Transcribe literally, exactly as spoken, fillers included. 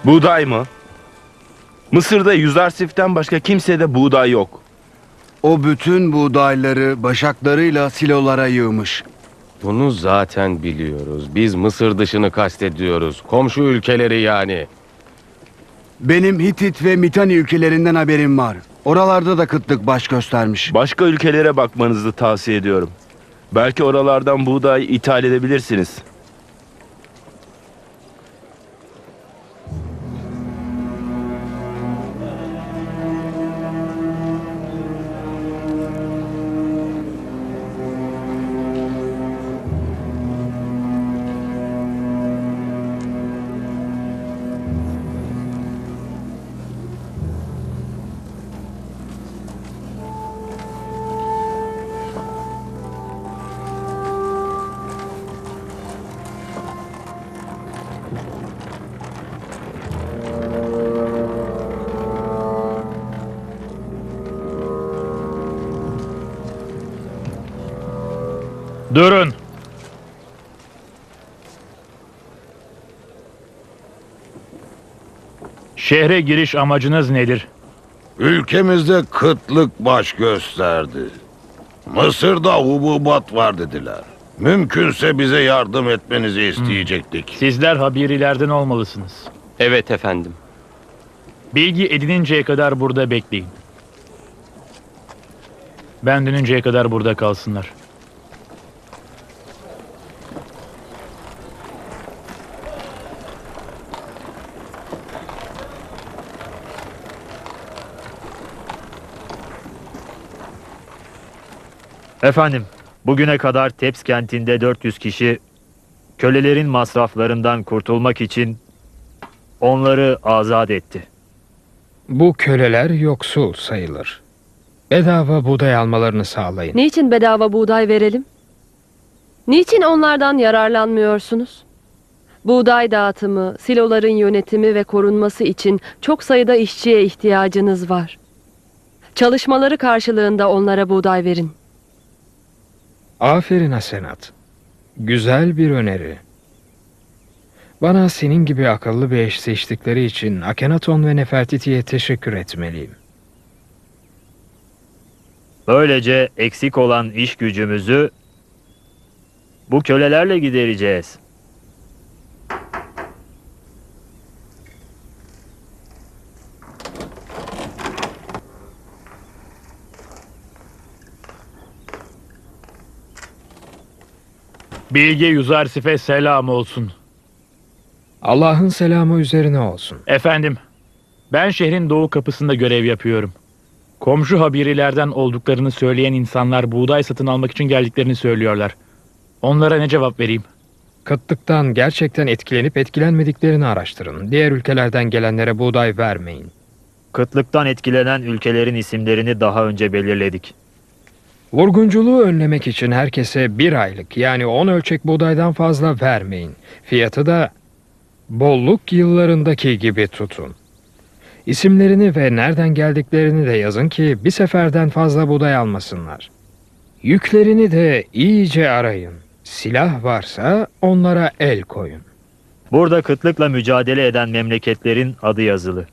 Buğday mı? Mısır'da Yüzarsif'ten başka kimsede buğday yok. O bütün buğdayları başaklarıyla silolara yığmış. Bunu zaten biliyoruz. Biz Mısır dışını kastediyoruz. Komşu ülkeleri yani. Benim Hitit ve Mitani ülkelerinden haberim var. Oralarda da kıtlık baş göstermiş. Başka ülkelere bakmanızı tavsiye ediyorum. Belki oralardan buğday ithal edebilirsiniz. Durun. Şehre giriş amacınız nedir? Ülkemizde kıtlık baş gösterdi. Mısır'da hububat var dediler. Mümkünse bize yardım etmenizi isteyecektik. Sizler habirilerden olmalısınız. Evet efendim. Bilgi edininceye kadar burada bekleyin. Ben dönünceye kadar burada kalsınlar. Efendim, bugüne kadar Teps kentinde dört yüz kişi kölelerin masraflarından kurtulmak için onları azat etti. Bu köleler yoksul sayılır. Bedava buğday almalarını sağlayın. Niçin bedava buğday verelim? Niçin onlardan yararlanmıyorsunuz? Buğday dağıtımı, siloların yönetimi ve korunması için çok sayıda işçiye ihtiyacınız var. Çalışmaları karşılığında onlara buğday verin. Aferin Asenat. Güzel bir öneri. Bana senin gibi akıllı bir eş seçtikleri için Akhenaton ve Nefertiti'ye teşekkür etmeliyim. Böylece eksik olan iş gücümüzü bu kölelerle gidereceğiz. Bilge Yüzarsif'e selam olsun. Allah'ın selamı üzerine olsun. Efendim, ben şehrin doğu kapısında görev yapıyorum. Komşu habirilerden olduklarını söyleyen insanlar buğday satın almak için geldiklerini söylüyorlar. Onlara ne cevap vereyim? Kıtlıktan gerçekten etkilenip etkilenmediklerini araştırın. Diğer ülkelerden gelenlere buğday vermeyin. Kıtlıktan etkilenen ülkelerin isimlerini daha önce belirledik. Vurgunculuğu önlemek için herkese bir aylık yani on ölçek buğdaydan fazla vermeyin. Fiyatı da bolluk yıllarındaki gibi tutun. İsimlerini ve nereden geldiklerini de yazın ki bir seferden fazla buğday almasınlar. Yüklerini de iyice arayın. Silah varsa onlara el koyun. Burada kıtlıkla mücadele eden memleketlerin adı yazılı.